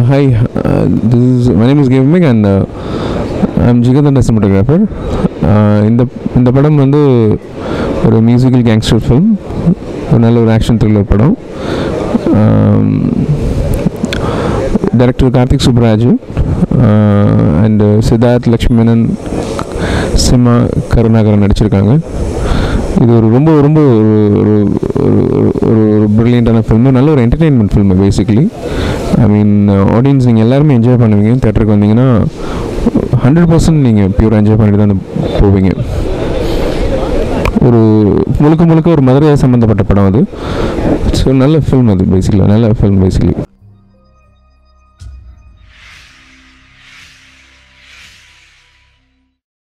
Hi, my name is Gavemic and I'm Jigarthanda Cinematographer. இந்த படம் வந்து ஒரு மியூசிக்கல் கேங்ஸ்டர் ஃபிலிம், ஒரு நல்ல ஒரு ஆக்ஷன் த்ரில்லர் படம். டைரக்டர் கார்த்திக் சுப்ராஜு அண்ட் சித்தார்த் லக்ஷ்மணன் சிம்மா கருணாகரன் நடிச்சிருக்காங்க. இது ஒரு ரொம்ப ரொம்ப ஒரு ஒரு ப்ரில்லியண்ட்டான ஃபில்மு, நல்ல ஒரு entertainment film. Basically I mean audience நீங்கள் எல்லாருமே என்ஜாய் பண்ணுவீங்க. தேட்டருக்கு வந்தீங்கன்னா 100% நீங்கள் பியூராக என்ஜாய் பண்ணிட்டு தான் போவீங்க. ஒரு முழுக்க ஒரு மதுரையாக சம்மந்தப்பட்ட படம் அது. ஸோ நல்ல ஃபில்ம் அது, பேசிக்கலி நல்ல ஃபில்ம் பேசிக்கலி.